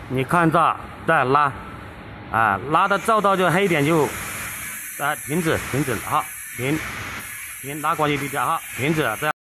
你看这，再拉，啊，拉的照到就黑点就，停止，好，停，拉过去比较好，停止，这样。